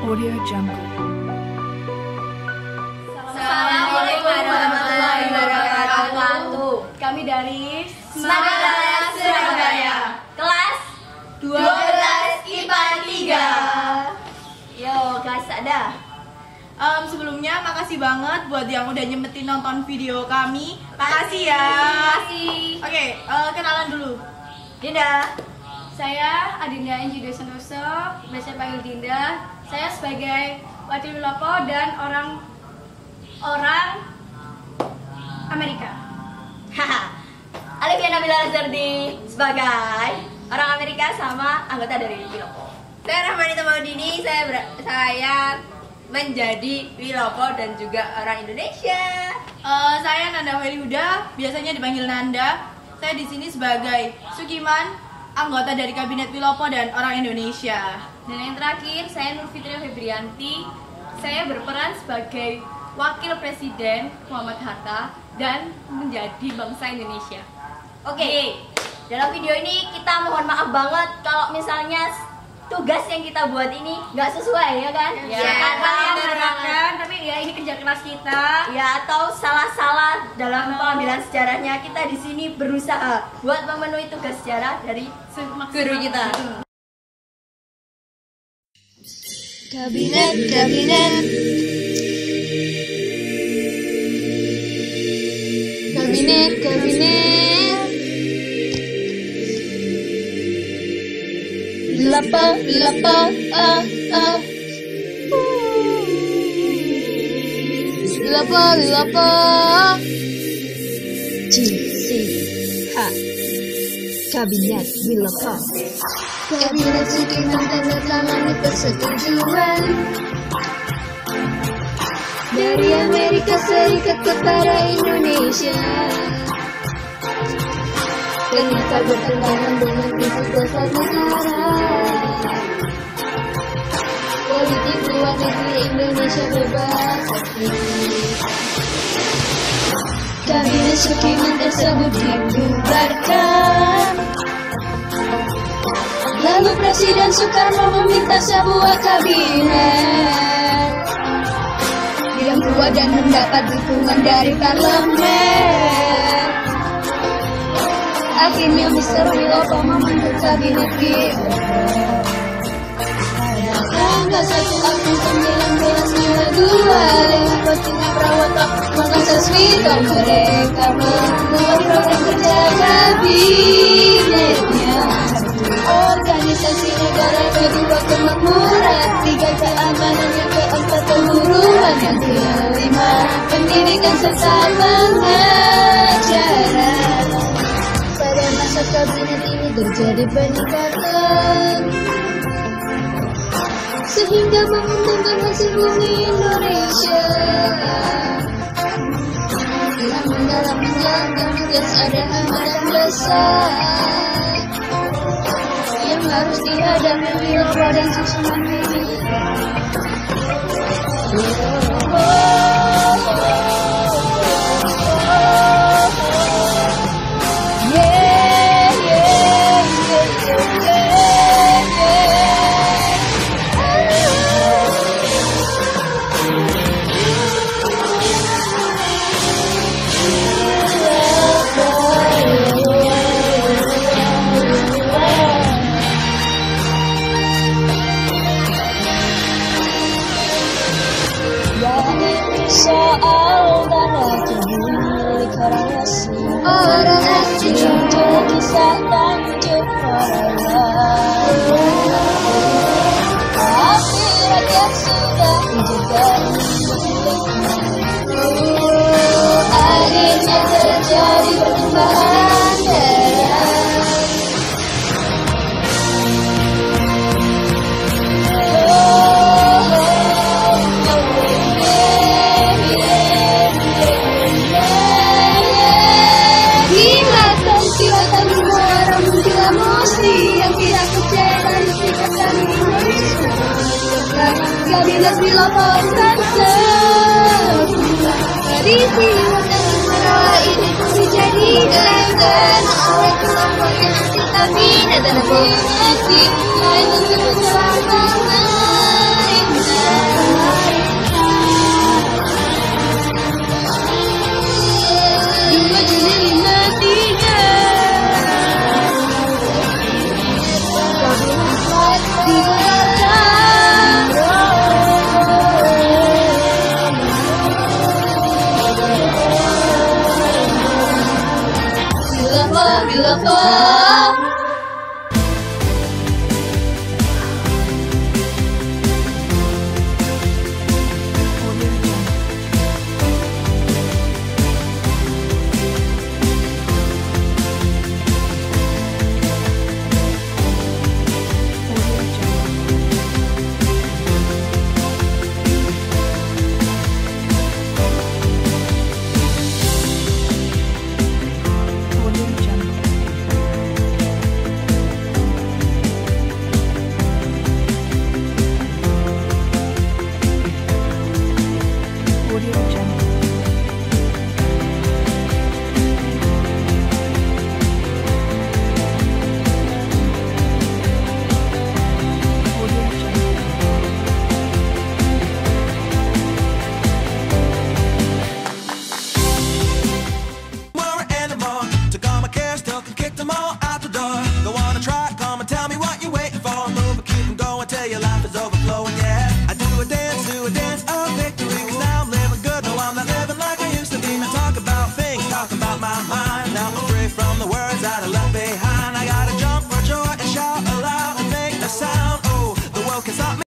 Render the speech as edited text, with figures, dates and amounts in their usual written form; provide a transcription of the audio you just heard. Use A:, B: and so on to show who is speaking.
A: Audio Jungle.
B: Assalamualaikum warahmatullahi wabarakatuh.
C: Kami dari
B: Semangat Raya Surabaya, kelas 12 IPA 3. Yo, kelas ada.
C: Sebelumnya makasih banget buat yang udah nyempetin nonton video kami. Makasih ya.
B: Makasih.
C: Oke, kenalan dulu.
B: Dinda.
D: Saya Adinda Enjido Santoso, biasa panggil Dinda. Saya sebagai wakil Wilopo dan orang Amerika.
B: Haha. Alifia Nabila Lazardi sebagai orang Amerika sama anggota dari Wilopo. Saya Rahmanita Maudini, saya menjadi Wilopo dan juga orang Indonesia.
C: Saya Nanda Huda, biasanya dipanggil Nanda. Saya di sini sebagai Sukiman, anggota dari Kabinet Wilopo dan orang Indonesia.
D: Dan yang terakhir, saya Nur Fitria Febrianti. Saya berperan sebagai Wakil Presiden Muhammad Hatta dan menjadi bangsa Indonesia.
B: Oke, dalam video ini kita mohon maaf banget kalau misalnya tugas yang kita buat ini nggak sesuai, ya kan?
D: Ya, tapi ya ini kerja keras kita.
B: Ya, atau salah-salah dalam pengambilan sejarahnya. Kita di sini berusaha buat memenuhi tugas sejarah dari guru kita.
E: Kabinet Lapa Kabinet Wilopo. Kabinet Sukiman tanda tangan persetujuan dari Amerika Serikat kepada Indonesia. Ternyata bertentangan dengan prinsip dasar negara. Politik luar negeri Indonesia bebas aktif. Kabinet Sukiman tersebut dibubarkan. Lalu Presiden Soekarno meminta sebuah kabinet yang kuat dan mendapat dukungan dari parlemen. Akhirnya Mr. Wilopo membentuk kabinet kita. Tanggal 1 April 1992 dengan Pertiwi Prawata Makassar Swito mereka membuat program kerja kabinetnya. Organisasi negara kedua kemakmuran, 3 keamanan, yang keempat keburuan, yang kelima pendidikan serta pengajaran. Pada masa kabinet ini terjadi peningkatan sehingga menguntungkan hasil bumi Indonesia. Namun dalam menjalankan tugas ada hambatan besar yang harus dihadapi Wilopo dan susunan media. Soal tanah kebun milik orang asing yang jadi Tanjung Merauke. Tapi rakyat sudah dijaga. Akhirnya terjadi pertumpahan darah. Kabinet Wilopo peristiwa Tanjung Merauke ini pun dijadikan oleh kelompok yang anti kabinet dan koordinasi lain untuk menyerang pemerintah.
A: not afraid.